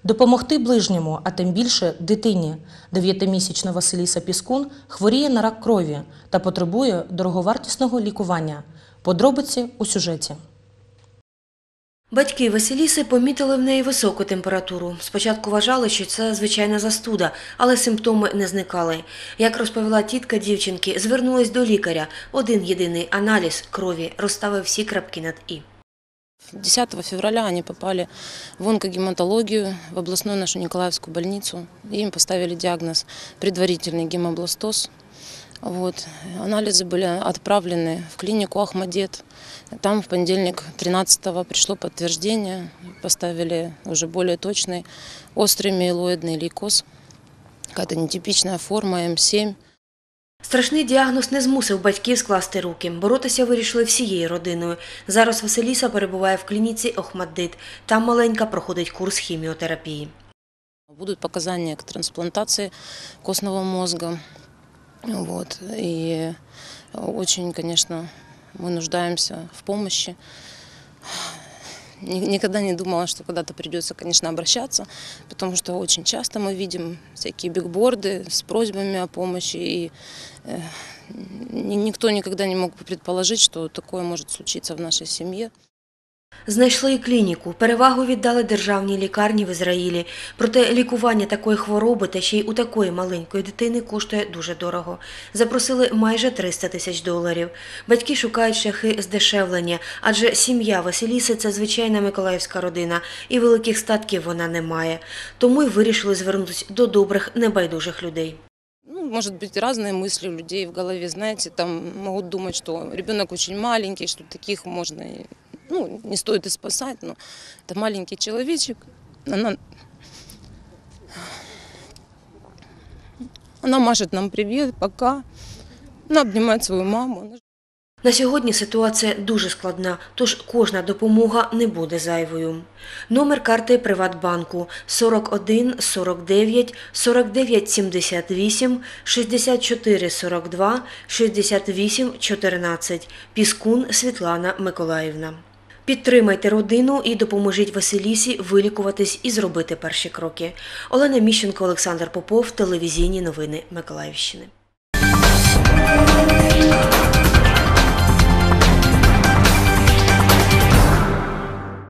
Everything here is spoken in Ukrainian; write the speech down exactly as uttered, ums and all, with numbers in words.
Допомогти ближньому, а тим більше дитині. Дев'ятимісячна Василіса Піскун хворіє на рак крові та потребує дороговартісного лікування. Подробиці у сюжеті. Батьки Василіси помітили в неї високу температуру. Спочатку вважали, що це звичайна застуда, але симптоми не зникали. Як розповіла тітка дівчинки, звернулись до лікаря. Один єдиний аналіз крові розставив всі крапки над «і». десятого февраля они попали в онкогематологию, в областную нашу Николаевскую больницу. Им поставили диагноз предварительный гемобластоз. Вот. Анализы были отправлены в клинику «Ахмадет». Там в понедельник тринадцатого пришло подтверждение, поставили уже более точный острый миелоидный лейкоз, какая-то нетипичная форма эм семь. Страшний діагноз не змусив батьків скласти руки. Боротися вирішили всією родиною. Зараз Василіса перебуває в клініці «Охмаддит». Там маленька проходить курс хіміотерапії. Будут показания к трансплантации костного мозга. Вот. И очень, конечно, мы нуждаемся в помощи. Никогда не думала, что когда-то придется, конечно, обращаться, потому что очень часто мы видим всякие бигборды с просьбами о помощи, и э, никто никогда не мог бы предположить, что такое может случиться в нашей семье. Знайшли і клініку. Перевагу віддали державній лікарні в Ізраїлі. Проте лікування такої хвороби та ще й у такої маленької дитини коштує дуже дорого. Запросили майже триста тисяч доларів. Батьки шукають шляхи здешевлення, адже сім'я Василіси – це звичайна миколаївська родина, і великих статків вона не має. Тому й вирішили звернутися до добрих, небайдужих людей. Ну, может быть, разные мысли у людей в голове, знаете, там могут думать, что ребенок очень маленький, что таких можно, ну, не стоит и спасать, но это маленький человечек, она, она машет нам привет, пока, она обнимает свою маму. На сьогодні ситуація дуже складна, тож кожна допомога не буде зайвою. Номер карти Приватбанку сорок один сорок дев'ять сорок дев'ять сімдесят вісім шістдесят чотири сорок два шістдесят вісім чотирнадцять. Піскун Світлана Миколаївна. Підтримайте родину і допоможіть Василісі вилікуватись і зробити перші кроки. Олена Міщенко, Олександр Попов, телевізійні новини Миколаївщини.